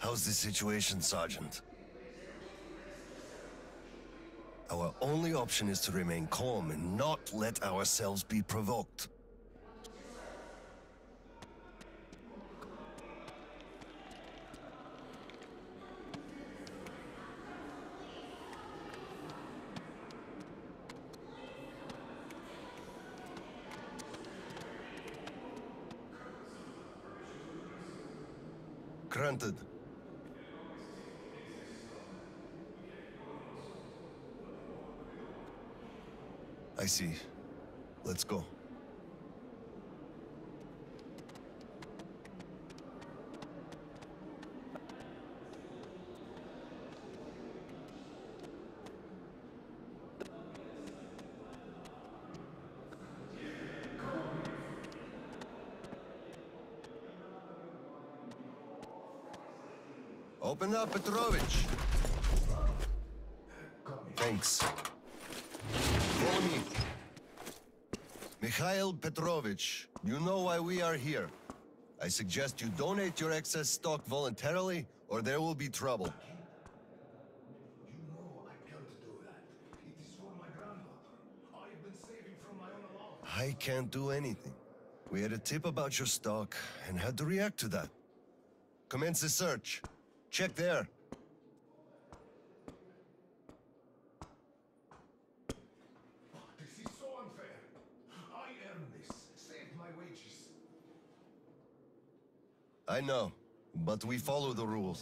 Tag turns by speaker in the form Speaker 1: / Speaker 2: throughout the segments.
Speaker 1: How's the situation, Sergeant? Our only option is to remain calm and not let ourselves be provoked. Granted. I see. Let's go. Open up, Petrovich. Thanks. Follow me. Mikhail Petrovich, you know why we are here. I suggest you donate your excess stock voluntarily, or there will be trouble.
Speaker 2: You know I can't do that. It is for my granddaughter. I've been saving from my own allowance.
Speaker 1: I can't do anything. We had a tip about your stock and had to react to that. Commence the search. Check there.
Speaker 2: This is so unfair. I earned this. Saved my wages.
Speaker 1: I know, but we follow the rules.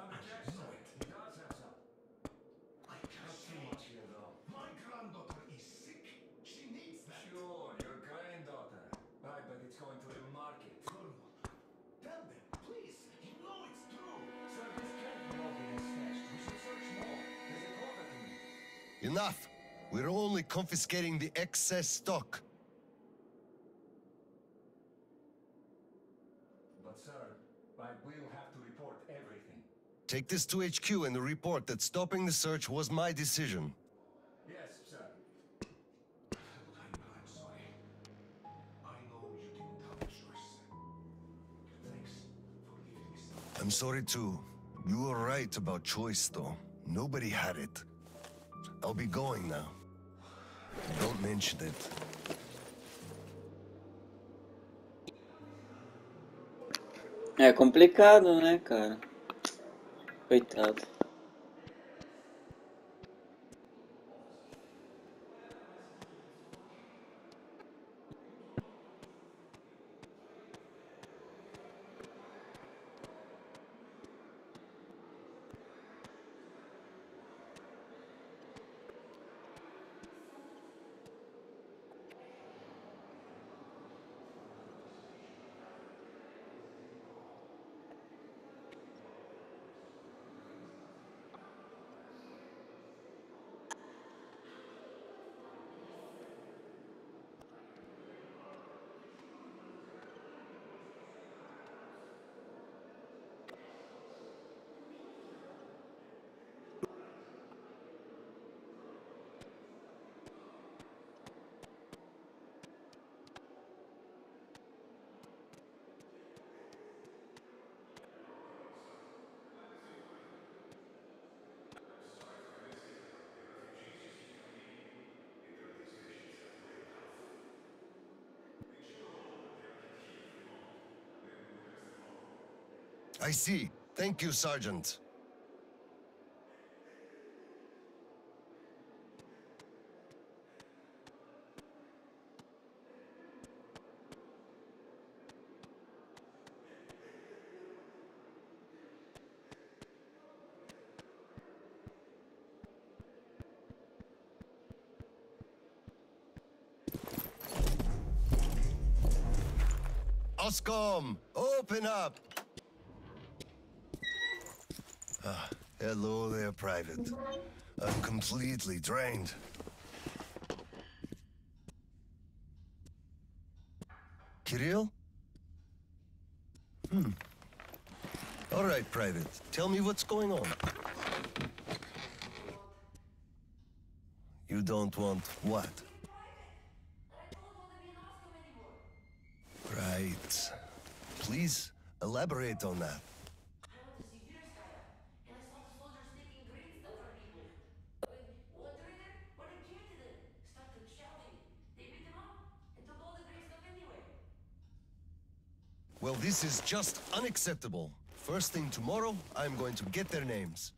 Speaker 2: My granddaughter is sick. She needs that.
Speaker 3: Sure, your granddaughter. Right, but it's going to the market.
Speaker 2: Colonel, tell them, please. You know it's true.
Speaker 3: Sir, this can't be all being snatched. We should search more. There's a quota to meet.
Speaker 1: Enough! We're only confiscating the excess stock.
Speaker 3: But sir, I will have to report everything.
Speaker 1: Take this to HQ and report that stopping the search was my decision.
Speaker 3: Yes, sir.
Speaker 2: I'm sorry. I know you didn't have a choice. Thanks for leaving me stuck.
Speaker 1: I'm sorry too. You were right about choice, though. Nobody had it. I'll be going now. Don't mention it.
Speaker 4: É complicado, né, cara? Coitado.
Speaker 1: I see. Thank you, Sergeant. Oscom, open up! Hello there, Private. I'm completely drained. Kirill? All right, Private. Tell me what's going on. You don't want what? Right. Please elaborate on that. Well, this is just unacceptable. First thing tomorrow, I'm going to get their names.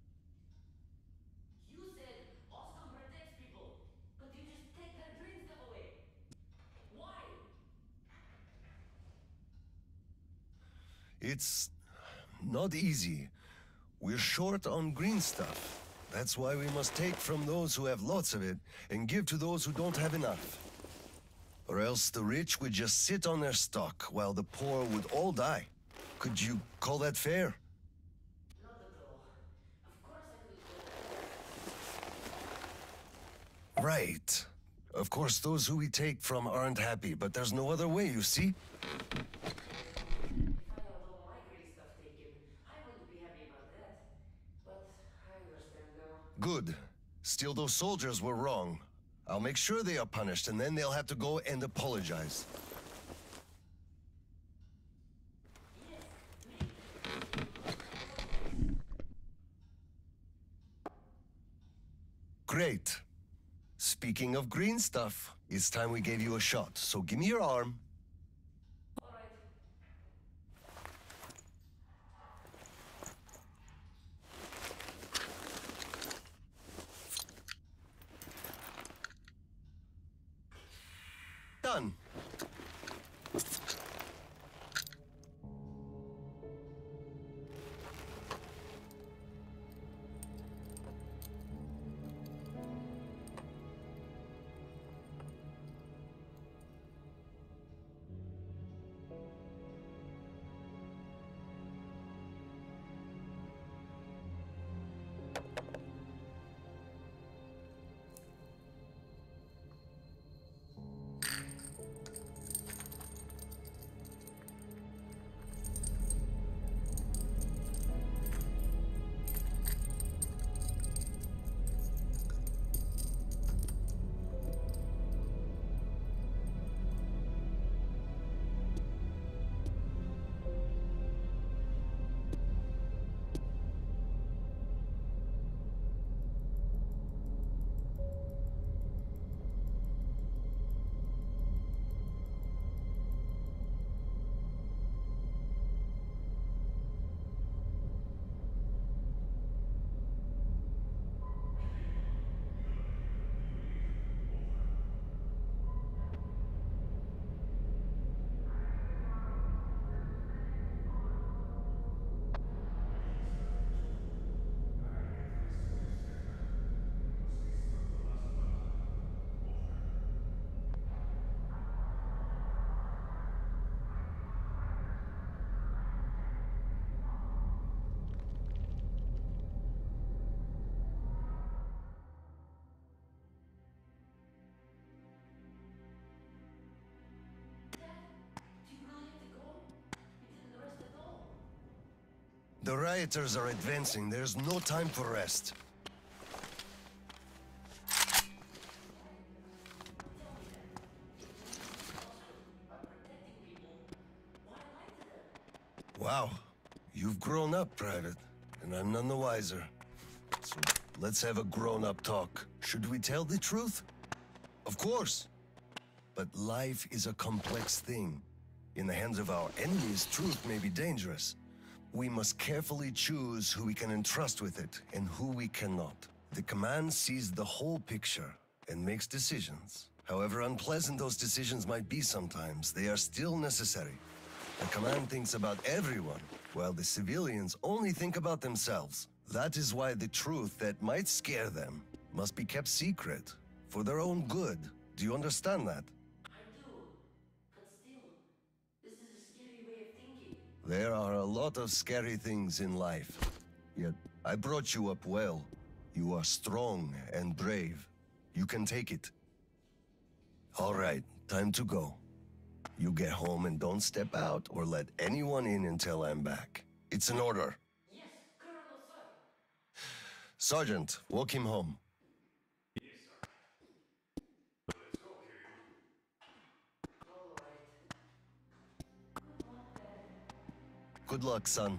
Speaker 5: You said Oscar protects people, but you just take their green stuff away. Why?
Speaker 1: It's not easy. We're short on green stuff. That's why we must take from those who have lots of it and give to those who don't have enough. Or else the rich would just sit on their stock while the poor would all die. Could you call that fair?
Speaker 5: Not at all. Of course I could go.
Speaker 1: Right. Of course, those who we take from aren't happy, but there's no other way, you see?
Speaker 5: If I had all my green stuff taken, I wouldn't be happy about that. But I understand now.
Speaker 1: Good. Still, those soldiers were wrong. I'll make sure they are punished, and then they'll have to go and apologize. Great. Speaking of green stuff, it's time we gave you a shot, so give me your arm.
Speaker 5: All right.
Speaker 1: Done. The rioters are advancing. There's no time for rest. Wow. You've grown up, Private, and I'm none the wiser. So let's have a grown-up talk. Should we tell the truth? Of course. But life is a complex thing. In the hands of our enemies, truth may be dangerous. We must carefully choose who we can entrust with it and who we cannot. The command sees the whole picture and makes decisions. However unpleasant those decisions might be sometimes, they are still necessary. The command thinks about everyone, while the civilians only think about themselves. That is why the truth that might scare them must be kept secret, for their own good. Do you understand that?
Speaker 5: I do. But still, this is a scary way of thinking.
Speaker 1: There are a lot of scary things in life. Yet, I brought you up well. You are strong and brave. You can take it. All right, time to go. You get home and don't step out or let anyone in until I'm back. It's an order.
Speaker 5: Yes, Colonel, sir.
Speaker 1: Sergeant, walk him home.
Speaker 5: All right.
Speaker 1: Good luck, son.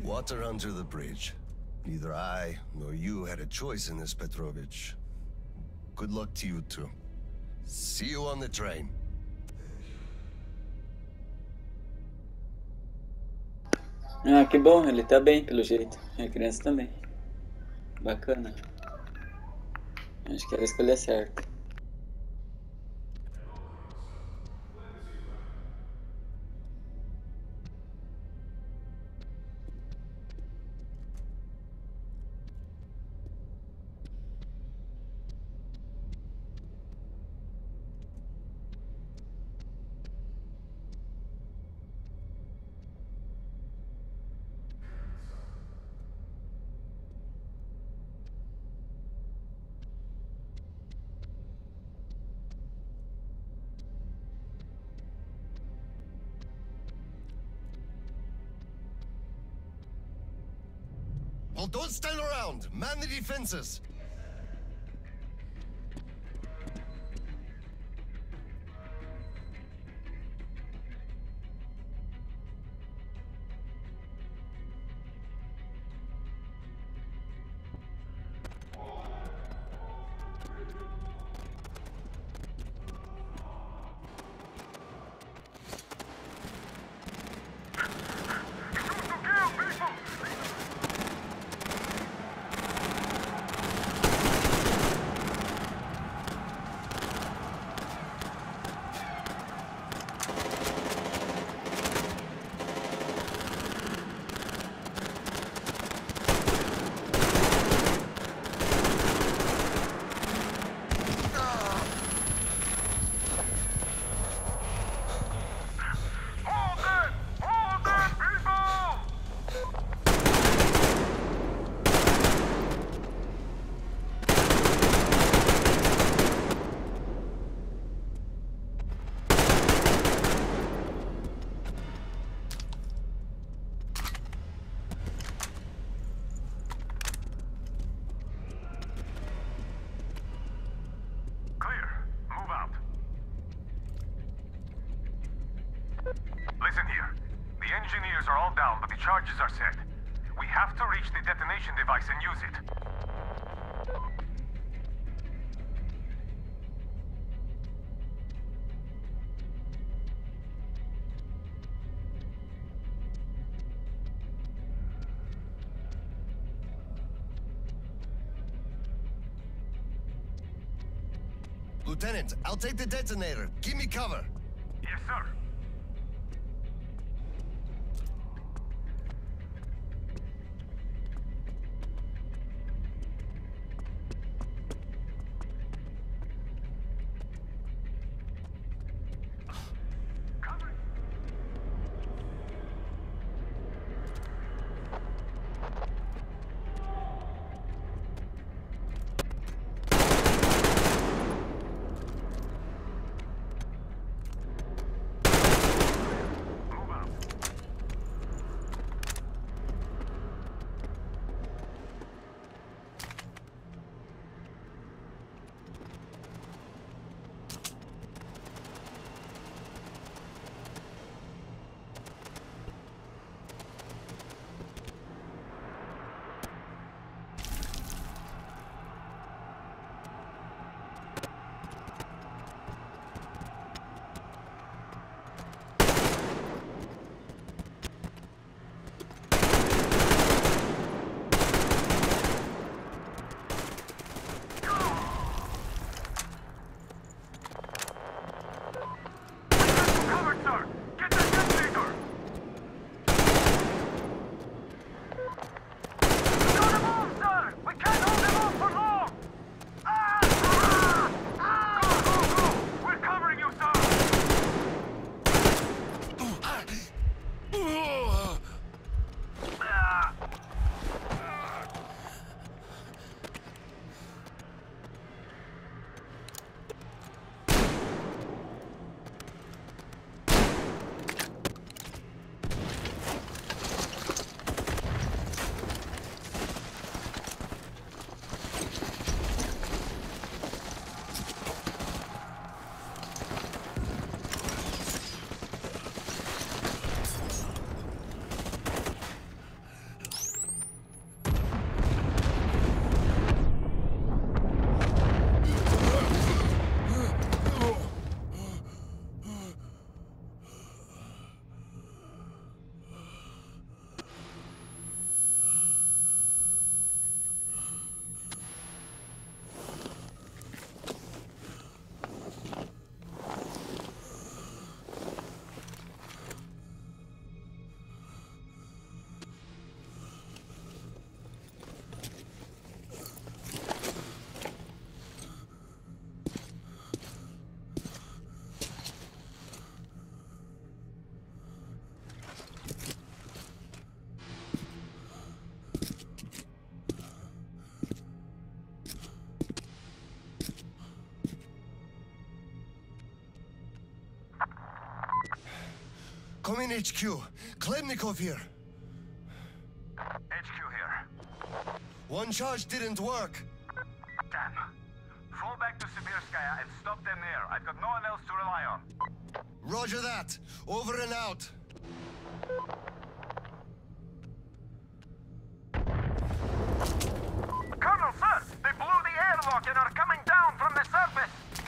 Speaker 1: Water under the bridge. Neither I nor you had a choice in this, Petrovich. Good luck to you two. See you on the train.
Speaker 4: Ah, que bom, ele tá bem pelo jeito. A criança também. Bacana. Acho que era a escolha certa.
Speaker 1: Well, don't stand around. Man the defenses.
Speaker 2: Listen here. The engineers are all down, but the charges are set. We have to reach the detonation device and use it.
Speaker 1: Lieutenant, I'll take the detonator. Give me cover.
Speaker 2: Yes, sir.
Speaker 1: in HQ. Khlebnikov here.
Speaker 2: HQ here.
Speaker 1: One charge didn't work.
Speaker 2: Damn. Fall back to Sibirskaya and stop them there. I've got no one else to rely on.
Speaker 1: Roger that. Over and out.
Speaker 2: Colonel, sir! They blew the airlock and are coming down from the surface!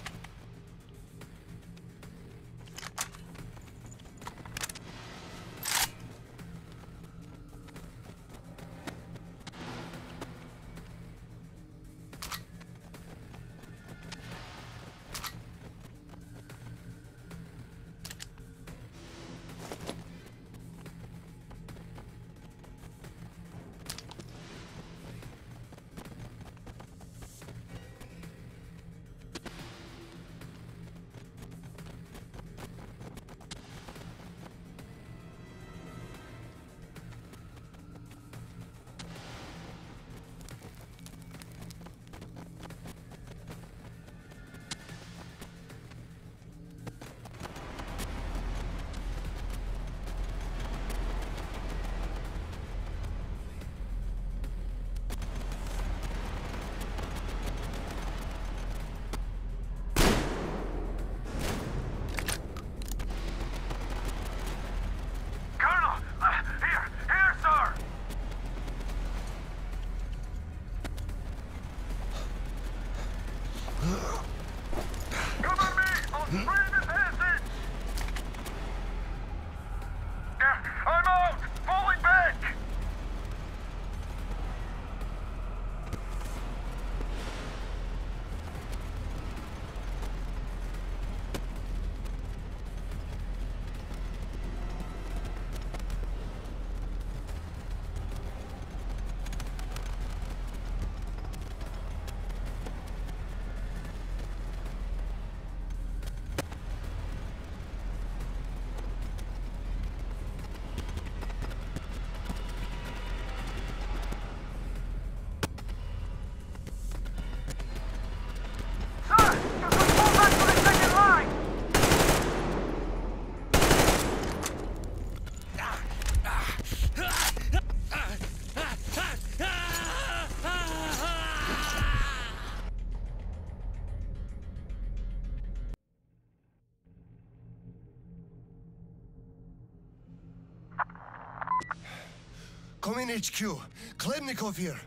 Speaker 1: Come in HQ. Khlebnikov here.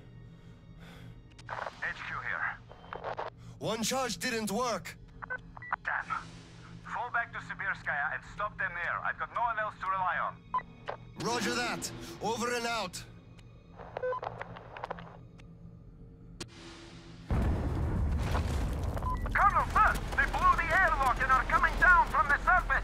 Speaker 2: HQ here.
Speaker 1: One charge didn't work.
Speaker 2: Damn. Fall back to Sibirskaya and stop them there. I've got no one else to rely on.
Speaker 1: Roger that. Over and out.
Speaker 2: Colonel, sir! They blew the airlock and are coming down from the surface!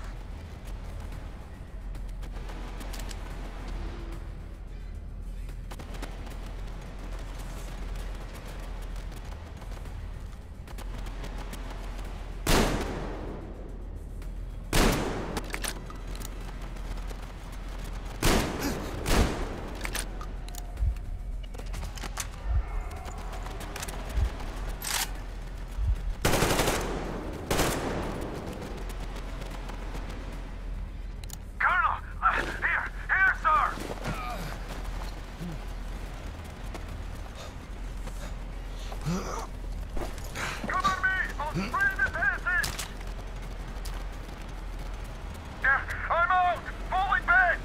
Speaker 2: I'm out! Falling back!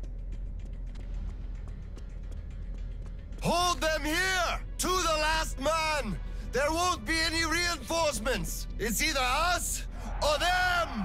Speaker 1: Hold them here! To the last man! There won't be any reinforcements! It's either us or them!